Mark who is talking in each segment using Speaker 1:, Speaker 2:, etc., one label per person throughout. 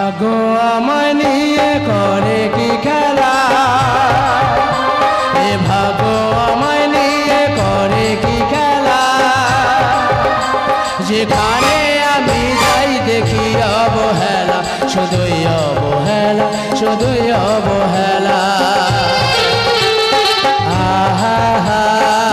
Speaker 1: ভাগ্য আমায় নিয়ে করে কি খেলা, এ ভাগ্য আমায় নিয়ে করে কি খেলা, যেখানে আমি যাই দেখি অবহেলা, শুধুই অবহেলা, শুধুই অবহেলা। আহা হা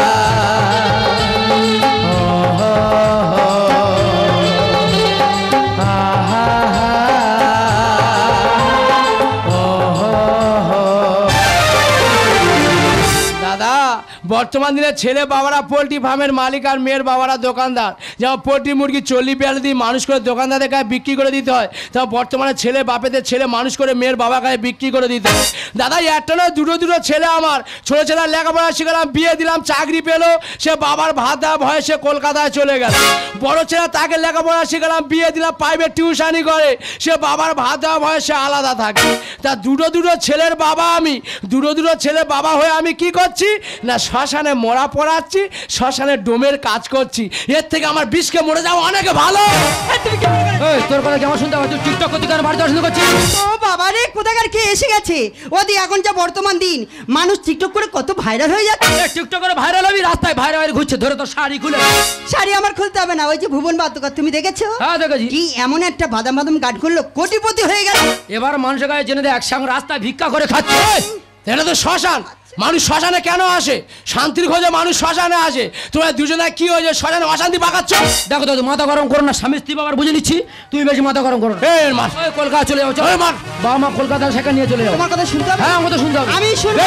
Speaker 1: বর্তমান দিনে ছেলে বাবারা পোলট্রি ফার্মের মালিক আর মেয়ের বাবারা দোকানদার। যেমন পোলট্রি মুরগি 40-42 দিন মানুষ করে দোকানদারদের গায়ে বিক্রি করে দিতে হয়, তা বর্তমানে ছেলে বাপেদের ছেলে মানুষ করে মেয়ের বাবা গায়ে বিক্রি করে দিতে হয়। দাদা একটা নয় দুটো ছেলে আমার, ছোটো ছেলে লেখাপড়া শিখালাম, বিয়ে দিলাম, চাকরি পেলো, সে বাবার ভাত দেওয়া ভয়ে সে কলকাতায় চলে গেল। বড় ছেলে তাকে লেখাপড়া শিখালাম, বিয়ে দিলাম, প্রাইভেট টিউশানি করে, সে বাবার ভাত দেওয়া ভয়ে সে আলাদা থাকে। তা দুটো ছেলের বাবা আমি, দুটো ছেলে বাবা হয়ে আমি কি করছি না, শ্মশানে মরা পড়াচ্ছি, শ্মশানে ডোমের কাজ করছি। এর থেকে আমার বিষকে মরে যাওয়া অনেক ভালো।
Speaker 2: তোর কথা কেমন শুনতে হবে? তুই টিকটক করতে কেন বাড়িতে শুরু করছিস?
Speaker 3: ও বাবা রে, কোথাকার কে এসে গেছে? ওদি এখন যা বর্তমান দিন, মানুষ টিকটক করে কত ভাইরাল হয়ে যাচ্ছে।
Speaker 2: টিকটক করে ভাইরাল হবি, রাস্তায় ভাইরাল ঘুরছে, ধরে তোর শাড়ি খুলে।
Speaker 3: শাড়ি আমার খুলতে হবে না, ওই যে ভুবন বাতুকার তুমি দেখেছো?
Speaker 2: হ্যাঁ দেখেছি।
Speaker 3: কি এমন একটা বাদাম গার্ড করলো, কোটিপতি হয়ে গেল।
Speaker 2: এবার মানুষের গায়ে জেনে দেয় একসঙ্গে রাস্তায় ভিক্ষা করে খাচ্ছে।
Speaker 1: এটা তো শ্মশান, মানুষ শ্মশানে কেন আসে? শান্তির খোঁজে মানুষ শ্মশানে আসে। তোমরা দুজনে কি হয়েছে শ্মশানে অশান্তি পাকাচ্ছ?
Speaker 2: দেখো দাদু, মাথা গরম করো না, স্বামী স্ত্রী বাবার বুঝে নিচ্ছি, তুমি বেশি মাথা গরম করো। কলকাতা চলে যাও, চলো মার, বাবা মা কলকাতা সেখানে নিয়ে চলে যাও।
Speaker 3: তোমার কথা শুনতে হবে?
Speaker 2: হ্যাঁ আমার তো শুনতে হবে।
Speaker 3: আমি শুনবো।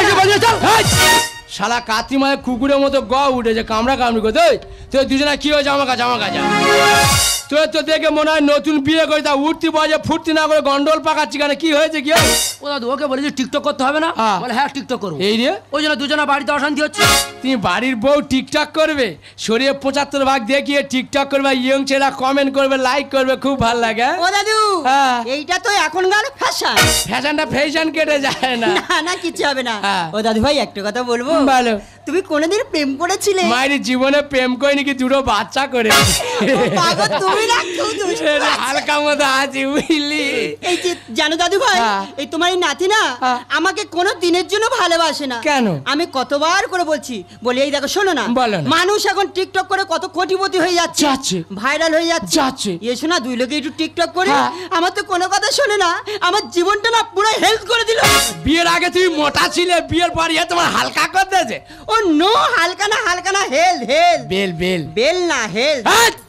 Speaker 1: শালা কাতিমায় কুকুরের মতো গ উঠেছে, কামড়া কামড়ি করে। তুই দুজনে কি হয়েছে আমার কাছে? তুই তো দেখে মনে হয় নতুন বিয়ে করে, তা উঠতি বাজে ফুর্তি না করে গন্ডল পাকাচ্ছি কেন? কি হয়েছে? কি
Speaker 2: ও দাদু ওকে বলে যে টিকটক করতে হবে না, বলে হ্যাঁ টিকটক করবো।
Speaker 1: এই রে,
Speaker 2: ওই জন্য দুজনে বাড়িতে অশান্তি হচ্ছে।
Speaker 1: তুমি বাড়ির বউ টিকটক করবে, শরীরে 75 ভাগ দেখিয়ে টিকটক করবে, ইয়ং ছেলেরা কমেন্ট করবে, লাইক করবে, খুব ভালো লাগে।
Speaker 3: ও দাদু, এইটা তো এখনকার ফ্যাশন।
Speaker 1: ফ্যাশনটা ফ্যাশন কেটে যায় না।
Speaker 3: না কিছু হবে না। ও দাদু ভাই একটা কথা বলবো?
Speaker 1: বলো।
Speaker 3: তুমি কোনোদিন প্রেম করেছিলে?
Speaker 1: মায়ের জীবনে প্রেম করিনি, কি দুটো বাচ্চা করে।
Speaker 3: তুমি না
Speaker 1: হালকা মতো আছি বুঝলি।
Speaker 3: এই যে জানো দাদু ভাই, এই তোমার এই নাতি না আমাকে কোনো দিনের জন্য ভালোবাসে না।
Speaker 1: কেন?
Speaker 3: আমি কতবার করে বলছি, বলি এই দেখো শোনো না, মানুষ এখন টিকটক করে কত কোটিপতি হয়ে যাচ্ছে, ভাইরাল হয়ে যাচ্ছে। এসো না দুই লোকে একটু টিকটক করে। আমার তো কোনো কথা শোনে না, আমার জীবনটা না পুরো হেল্প করে দিল।
Speaker 1: বিয়ের আগে তুমি মোটা ছিলে, বিয়ের পর তোমার হালকা করে দিয়েছে।
Speaker 3: ও নো, হালকা না হেল্প। বেল না হেল্প।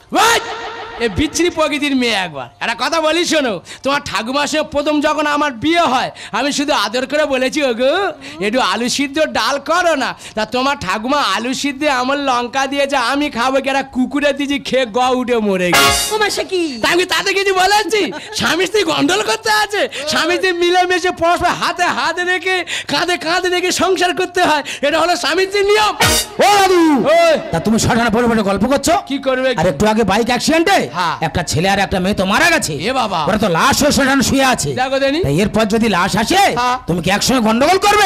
Speaker 1: এ বিচ্ছিরি প্রকৃতির মেয়ে। একবার একটা কথা বলি শোনো, তোমার ঠাকুমার সঙ্গে প্রথম যখন আমার বিয়ে হয়, আমি শুধু আদর করে বলেছি, ওগো একটু আলু সিদ্ধ ডাল করো না। তা তোমার ঠাকুমা আলু সিদ্ধ আমার লঙ্কা দিয়েছে, আমি খাবো কি? একটা কুকুরে দিয়েছি, খেয়ে গ উঠে মরে গেছে। আমি তাতে কিছু বলেছি? স্বামী স্ত্রী গন্ডল করতে আছে, স্বামী স্ত্রী মিলেমিশে পরস্পর হাতে হাত রেখে কাঁধে রেখে সংসার করতে হয়, এটা হলো স্বামী স্ত্রীর নিয়ম।
Speaker 2: ও দাদু, তা তুমি শ্মশানে পড়ে গল্প করছো?
Speaker 1: কি করবে?
Speaker 2: আর একটু আগে বাইক অ্যাক্সিডেন্টে একটা ছেলে আর একটা মেয়ে তো মারা গেছে।
Speaker 1: এ বাবা,
Speaker 2: ওরা তো লাশ হয়ে শ্মশানে শুয়ে আছে।
Speaker 1: দেখো দেনি,
Speaker 2: এরপর যদি লাশ আসে তুমি কি একসঙ্গে গন্ডগোল করবে?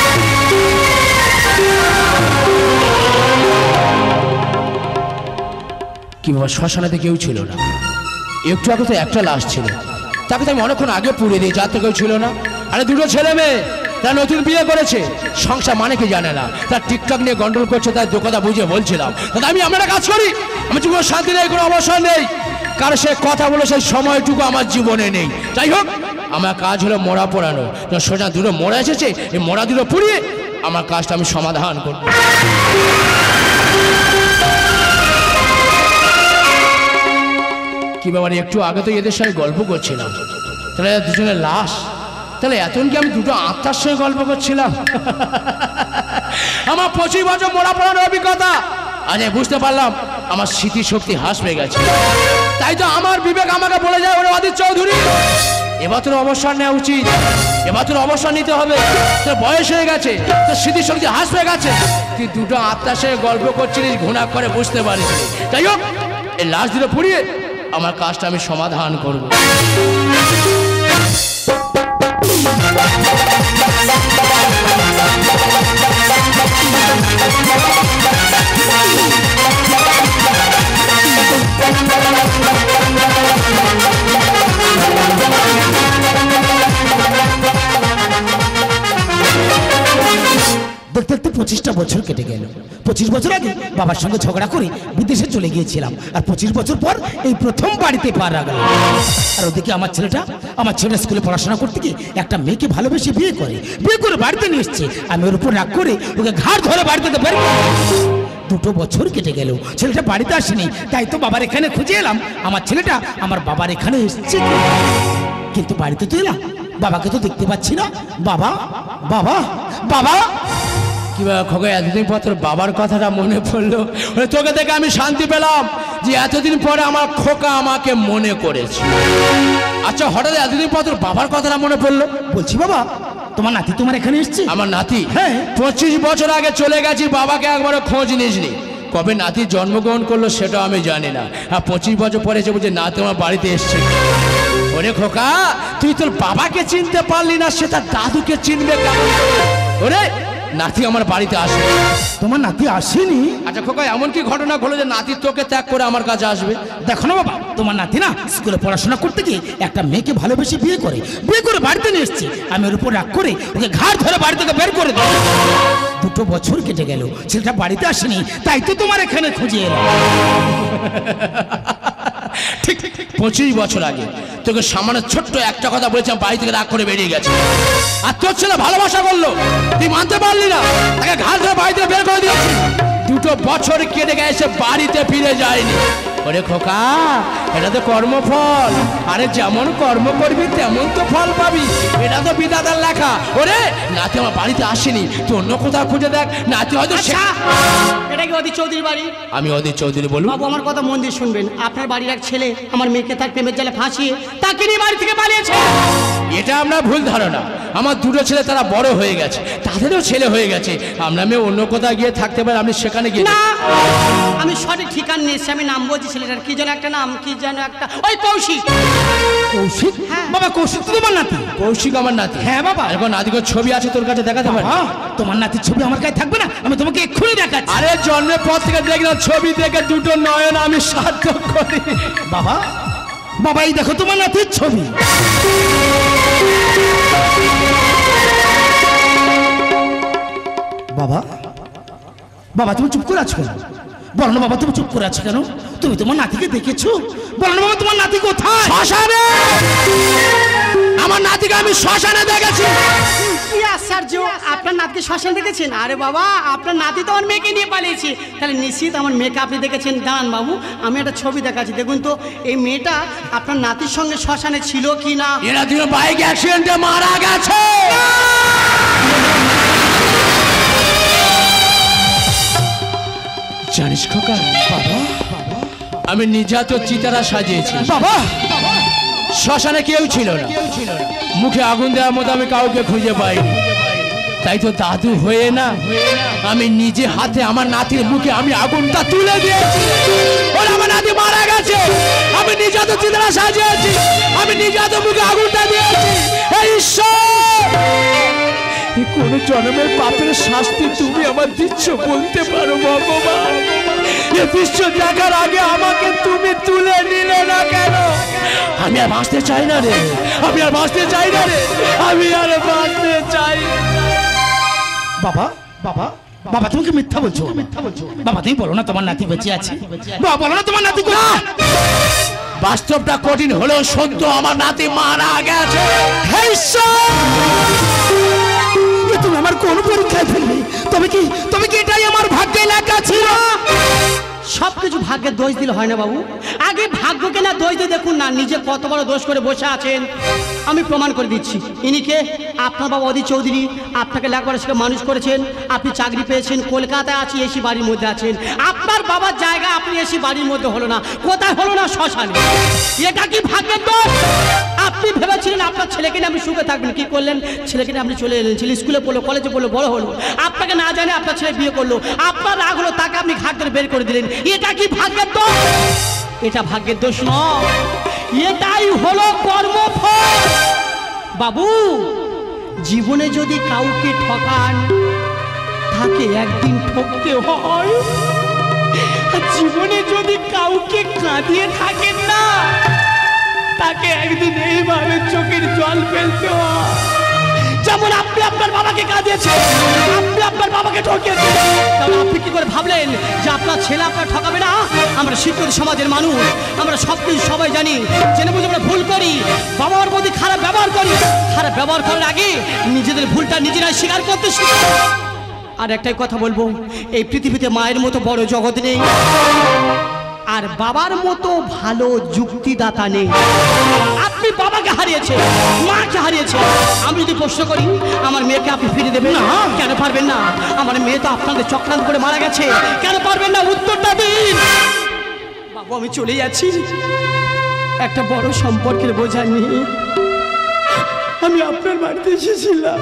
Speaker 1: কি বাবা, শ্মশানেতে কেউ ছিল না, একটু আগে তো একটা লাশ ছিল, তাকে তো আমি অনেকক্ষণ আগে পুড়ে দিই, যাতে কেউ ছিল না। আরে দুটো ছেলে মেয়ে, তারা নতুন বিয়ে করেছে, সংসার মানে কি জানে না, তার টিকটক নিয়ে গন্ডল করছে, তার দু কথা বুঝে বলছিলাম। তাহলে আমি আমরা কাজ করি, আমার জীবনে শান্তি নেই, কোনো অবসর নেই, কারণ সে কথা বলে সেই সময়টুকু আমার জীবনে নেই। যাই হোক, আমার কাজ হলো মরা পোড়ানো। সোজা দুটো মরা এসেছে, এই মরা দুটো পুড়িয়ে আমার কাজটা আমি সমাধান করব। কি ব্যাপারে, একটু আগে তো এদের সঙ্গে গল্প করছিলাম, তাহলে দুজনের লাশ, তাহলে এতক্ষণ কি আমি দুটো আত্মার সঙ্গে গল্প করছিলাম? আমার 25 বছর মরা পড়ানোর অভিজ্ঞতা, আজ বুঝতে পারলাম আমার স্মৃতিশক্তি হ্রাস পেয়ে গেছে। তাই তো আমার বিবেক আমাকে বলে যায়, ওরে অদিত চৌধুরী, এবার তোর অবসর নেওয়া উচিত, এবার তোর অবসর নিতে হবে, তোর বয়স হয়ে গেছে, তোর স্মৃতিশক্তি হ্রাস পেয়ে গেছে, তুই দুটো আত্মার সঙ্গে গল্প করছিলিস, ঘুণা করে বুঝতে পারিস। যাই হোক, এই লাশ দুটো পুড়িয়ে আমার কাজটা আমি সমাধান করব।
Speaker 4: 25টা বছর কেটে গেল। 25 বছর আগে বাবার সঙ্গে ঝগড়া করে বিদেশে চলে গিয়েছিলাম, আর 25 বছর পর এই প্রথম বাড়িতে পা রাখলাম। আর ওদিকে আমার ছেলেটা স্কুলে পড়াশোনা করতে গিয়ে একটা মেয়েকে ভালোবেসে বিয়ে করে বাড়িতে নিয়ে এসছে। আমি ওর উপর রাগ করে ওকে ঘাড় ধরে বাড়ি থেকে বের করে দিয়েছি। 2 বছর কেটে গেল, ছেলেটা বাড়িতে আসেনি, তাই তো বাবার এখানে খুঁজে এলাম। আমার ছেলেটা আমার বাবার এখানে এসছে, কিন্তু বাড়িতে তো এলাম, বাবাকে তো দেখতে পাচ্ছি না। বাবা বাবা বাবা
Speaker 1: কি খোকা, এতদিন পর তোর বাবার কথাটা মনে পড়লো। তোকে দেখে আমি শান্তি পেলাম যে এতদিন পরে আমার খোকা আমাকে মনে করেছে। আচ্ছা, হঠাৎ এতদিন পর তোর বাবার কথাটা মনে পড়লো?
Speaker 4: বলছি বাবা, তোমার নাতি তোমার এখানে এসছে?
Speaker 1: আমার নাতি?
Speaker 4: হ্যাঁ।
Speaker 1: 25 বছর আগে চলে গেছি, বাবাকে একবারও খোঁজ নিসনি। কবে নাতি জন্মগ্রহণ করলো সেটাও আমি জানি না। আর 25 বছর পরে এসে বলছে নাতি আমার বাড়িতে এসছে। ওরে খোকা, তুই তোর বাবাকে চিনতে পারলি না, সে তার দাদুকে চিনবে কেমন? ওরে নাতি আমার বাড়িতে আসে।
Speaker 4: তোমার নাতি আসেনি?
Speaker 1: আচ্ছা খোকা, এমন কি ঘটনা ঘটলো যে নাতি তোকে ত্যাগ করে আমার কাছে আসবে?
Speaker 4: দেখো না বাবা, তোমার নাতি না স্কুলে পড়াশোনা করতে গিয়ে একটা মেয়েকে ভালোবেসে বিয়ে করে বাড়িতে নিয়ে এসছে। আমি ওর উপর রাগ করে ওকে ঘাড় ধরে বাড়ি থেকে বের করে দিই। 2 বছর কেটে গেল, ছেলেটা বাড়িতে আসেনি, তাই তো তোমার এখানে খুঁজে এলাম।
Speaker 1: ঠিক 25 বছর আগে তোকে সামান্য ছোট্ট একটা কথা বলেছিলাম, বাড়ি থেকে রাগ করে বেরিয়ে গেছে। আর তোর ছেলে ভালোবাসা করলো, তুই মানতে পারলি না, তাকে ঘাট ধরে বাড়ি থেকে বের করে দিয়েছি। 2 বছর কেটে গেছে, বাড়িতে ফিরে যায়নি। ওরে খোকা, এটা তো কর্মফল। আরে যেমন কর্ম করবি তেমন তো ফল পাবি, এটা তো বিধাতার লেখা। ওরে নাতি আমার বাড়িতে আসেনি, তুই অন্য কোথাও খুঁজে দেখ। নাতি হয়তো
Speaker 5: এটা কি অদিত চৌধুরীর বাড়ি?
Speaker 1: আমি অদিত চৌধুরী বলুন।
Speaker 5: বাবু, আমার কথা মন দিয়ে শুনবেন। আপনার বাড়ির এক ছেলে আমার মেয়েকে তার প্রেমের জালে ফাঁসিয়ে তাকে নিয়ে বাড়ি থেকে পালিয়েছে।
Speaker 1: এটা আমরা ভুল ধারণা। আমার 2 ছেলে, তারা বড় হয়ে গেছে, তাদেরও ছেলে হয়ে গেছে। আমরা মেয়ে অন্য কোথাও গিয়ে থাকতে পারি, আপনি সেখানে গিয়ে
Speaker 5: না, আমি সঠিক ঠিকানা নিয়েছি। আমি নাম বলছি ছেলেটার, কি যেন একটা নাম, কি যেন একটা, ওই কৌশিক।
Speaker 4: কৌশিক? বাবা কৌশিক তো তোমার নাতি?
Speaker 1: কৌশিক আমার নাতি।
Speaker 4: হ্যাঁ বাবা।
Speaker 1: এখন নাতির ছবি আছে তোর কাছে, দেখাতে পারি?
Speaker 4: তোমার নাতির ছবি আমার কাছে থাকবে না? আমি তোমাকে এক্ষুনি দেখাচ্ছি।
Speaker 1: আরে জন্মের পর থেকে দেখলাম ছবি দেখে 2 নয়ন আমি সার্থক করি।
Speaker 4: বাবা বাবা, এই দেখো তোমার নাতির ছবি। বাবা বাবা, তুমি চুপ করে আছো কেন? বলো না বাবা, তুমি চুপ করে আছো কেন? তুমি তোমার নাতিকে দেখেছো? বলো না বাবা, তোমার নাতি কোথায়?
Speaker 1: শ্মশানে। আমার নাতিকে আমি শ্মশানে দেখেছি।
Speaker 5: কি আশ্চর্য, আপনার নাতিকে শ্মশানে দেখেছেন? আরে বাবা, আপনার নাতি তো আমার মেয়েকে নিয়ে পালিয়েছে, তাহলে নিশ্চিত আমার মেয়েকে আপনি দেখেছেন। দাঁড়ান বাবু, আমি একটা ছবি দেখাচ্ছি, দেখুন তো এই মেয়েটা আপনার নাতির সঙ্গে শ্মশানে ছিল কি না।
Speaker 1: এরা 2 বাইক অ্যাক্সিডেন্টে মারা গেছে। জানিস খোকা, বাবা আমি নিজাত চিতারা সাজিয়েছি।
Speaker 4: বাবা
Speaker 1: শ্মশানে কেউ ছিল না, মুখে আগুন দেওয়ার মতো আমি কাউকে খুঁজে পাইনি। তাই তো দাদু হয়ে না, আমি নিজে হাতে আমার নাতির মুখে আমি আগুনটা তুলে দিয়েছি। ওর আমার নাতি মারা গেছে, আমি নিজাত চিতারা সাজিয়েছি, আমি নিজাত মুখে আগুনটা দিয়েছি। হে ঈশ্বর, কোন জন্মের পাপের শাস্তি তুমি আমার দিচ্ছ বলতে পারো ভগবান? এ দৃশ্য দেখার আগে আমাকে তুমি তুলে নিলে না কেন? আমি আর বাঁচতে চাই না রে, আমি আর বাঁচতে চাই না রে, আমি আর বাঁচতে চাই।
Speaker 4: বাবা বাবা বাবা, তুমি কি মিথ্যা বলছো? বাবা তুমি বলো না তোমার নাতি বেঁচে আছে? বাবা বলো না তোমার নাতি কোথায়?
Speaker 1: বাস্তবটা কঠিন হলেও সত্য, আমার নাতি মারা গেছে। হে ঈশ্বর,
Speaker 4: তুমি আমার কোন পরীক্ষায় ফেলবে? তবে কি এটাই আমার ভাগ্যে লেখা ছিল?
Speaker 5: সবকিছু ভাগ্যের দোষ দিলে হয় না বাবু, আগে ভাগ্যকে না দোষ দিয়ে দেখুন না নিজে কত বড় দোষ করে বসে আছেন। আমি প্রমাণ করে দিচ্ছি। ইনিকে আপনার বাবা অদিত চৌধুরী, আপনাকে লেখাপড়া শিখে মানুষ করেছেন, আপনি চাকরি পেয়েছেন, কলকাতায় আছি, এসি বাড়ির মধ্যে আছেন। আপনার বাবার জায়গা আপনি এসি বাড়ির মধ্যে হলো না, কোথায় হলো না? শ্মশানে। এটা কি ভাগ্যের দোষ? আপনি ভেবেছিলেন আপনার ছেলেকে নিয়ে আপনি সুখে থাকবেন, কি করলেন? ছেলেকে নিয়ে আপনি চলে এলেন, ছেলে স্কুলে পড়লো, কলেজে পড়লো, বড় হলো, আপনাকে না জানে আপনার ছেলে বিয়ে করলো, আপনার রাগ হলো, তাকে আপনি ঘাট ধরে বের করে দিলেন। এটা কি ভাগ্যের দোষ? এটা ভাগ্যের দোষ নয়, এটাই হলো কর্মফল। বাবু, জীবনে যদি কাউকে ঠকান তাকে একদিন ঠকতে হয়, জীবনে যদি কাউকে কাঁদিয়ে থাকেন না তাকে একদিন এইভাবে চোখের জল ফেলতে হয়। যেমন আপনি আপনার বাবাকে কাঁদিয়েছেন, আপনি আপনার বাবাকে ঠকিয়েছেন, তাহলে আপনি কি করে ভাবলেন যে আপনার ছেলে আপনার ঠকাবে না? আমরা শিক্ষিত সমাজের মানুষ, আমরা সব কিছু সবাই জানি, জেনে বুঝে আমরা ভুল করি, বাবা মার প্রতি খারাপ ব্যবহার করি। খারাপ ব্যবহার করার আগে নিজেদের ভুলটা নিজেরাই স্বীকার করতে শিখি। আর একটাই কথা বলবো, এই পৃথিবীতে মায়ের মতো বড় জগৎ নেই, আর বাবার মতো ভালো যুক্তিদাতা নেই। আপনি বাবাকে হারিয়েছে, মাকে হারিয়েছে। আমি যদি প্রশ্ন করি আমার মেয়েকে আপনি ফিরে দেবেন না, কেন পারবেন না? আমার মেয়ে তো আপনাদের চক্রান্ত করে মারা গেছে, কেন পারবেন না? উত্তরটা দিন। বাবু আমি চলে যাচ্ছি, একটা বড় সম্পর্কের বোঝা নিয়ে আমি আপনার বাড়িতে এসেছিলাম।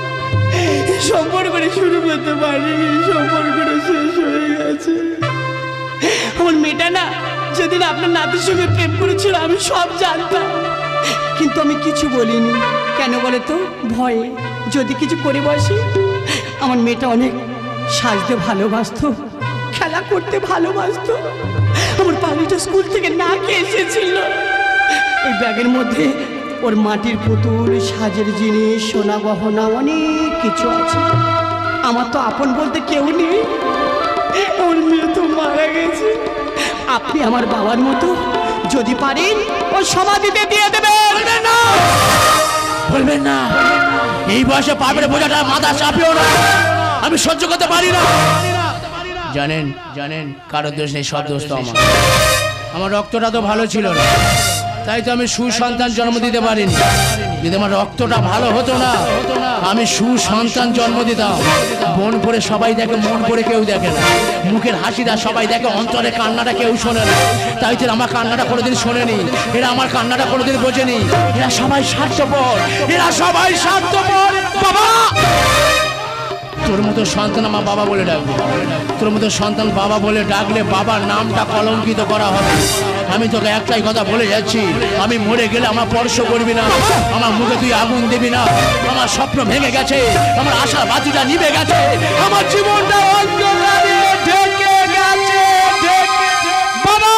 Speaker 5: সম্পর্কটা শুরু করতে পারিনি, সম্পর্কটা শেষ হয়ে গেছে। আমার মেয়েটা না যেদিন আপনার নাতির সঙ্গে প্রেম করেছিল আমি সব জানতাম, কিন্তু আমি কিছু বলিনি। কেন বলে তো? ভয়ে যদি কিছু করে বসি। আমার মেয়েটা অনেক সাজতে ভালোবাসতো, খেলা করতে ভালোবাসতো। আমার পালিটা স্কুল থেকে না খেয়ে এসেছিল। এই ব্যাগের মধ্যে ওর মাটির পুতুল, সাজের জিনিস, সোনা গহনা অনেক কিছু আছে। আমার তো আপন বলতে কেউ নেই, আমার মেয়ে তো মারা গেছে। আপনি আমার বাবার মতো যদি পারেন ও সমাধিতে দিয়ে দেবেন।
Speaker 1: বলবেন না, বলবেন না, এই বয়সে পাপের বোঝাটা মাথা চাপিও না, আমি সহ্য করতে পারি না। জানেন জানেন, কারোর দোষ নেই, সব দোষ তো আমার। আমার রক্তটা তো ভালো ছিল না, তাই তো আমি সুসন্তান জন্ম দিতে পারিনি। যদি আমার রক্তটা ভালো হতো না, আমি সুসন্তান জন্ম দিতাম। মন পড়ে সবাই দেখে, মন পড়ে কেউ দেখে না। মুখের হাসিটা সবাই দেখে, অন্তরে কান্নাটা কেউ শোনে না। তাই তো আমার কান্নাটা কোনোদিন শোনেনি, এরা আমার কান্নাটা কোনোদিন বোঝেনি। এরা সবাই স্বার্থপর, এরা সবাই স্বার্থপর। বাবা, তোর মতো সন্তান আমার বাবা বলে ডাকবে, তোর মতো সন্তান বাবা বলে ডাকলে বাবার নামটা কলঙ্কিত করা হবে। আমি তোকে একটাই কথা বলে যাচ্ছি, আমি মরে গেলে আমার স্পর্শ করবি না, আমার মুখে তুই আগুন দিবি না। আমার স্বপ্ন ভেঙে গেছে, আমার আশার বাতিটা নিভে গেছে, আমার জীবনটা অন্ধকারে ঢেকে গেছে। বাবা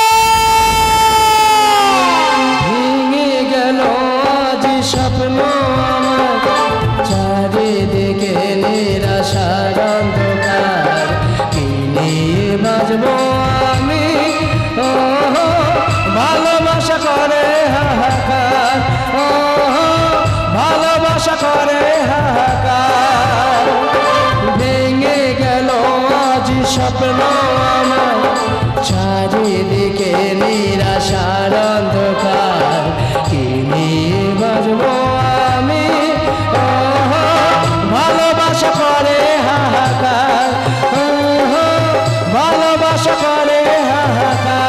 Speaker 2: ভেঙে গেল আজ স্বপ্ন আমার, চারিদিকে নিরাশার অন্ধকার, কি নিয়ে বাজবো আমি? ও ভালোবাসা করে হাহাকার, ও ভালোবাসা করে হাহাকার। ভেঙে গেল আজ স্বপ্ন আমার, চারিদিকে নিরাশার অন্ধকার, কি নিয়ে বাজবো আমি? ও ভালোবাসা করে হাহাকার, ও ভালোবাসা করে হাহাকার।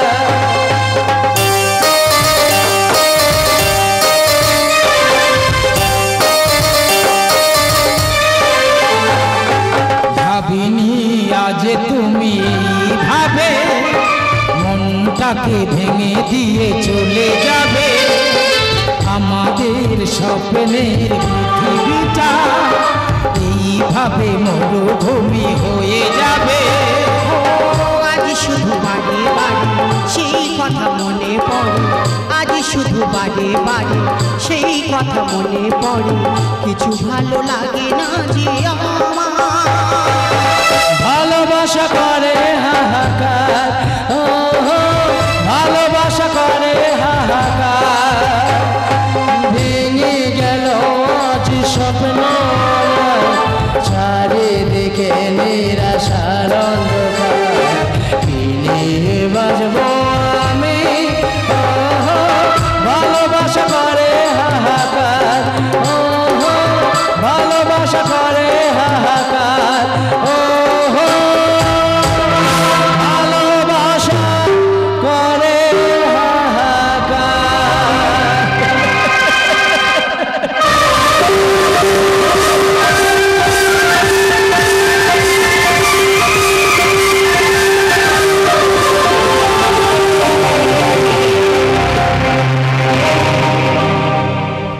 Speaker 2: ভাবিনি আজ তুমি ভাবে মনটাকে ভেঙে দিয়ে চলে যাবে। আমাদের স্বপ্নের পৃথিবীটা এইভাবে মরুভূমি হয়ে যাবে।
Speaker 6: আজ শুধু বাড়ি বাড়ি সেই কথা মনে পড়ে, আজ শুধু বাড়ি বাড়ি সেই কথা মনে পড়ে। কিছু ভালো লাগে না যে আমার,
Speaker 2: ভালোবাসা করে হাহাকার, ও ভালোবাসা করে হাহাকার। ভেঙে গেল আজ স্বপ্ন, চারিদিকে নিরাশার অন্ধকার, কি নিয়ে বাজবো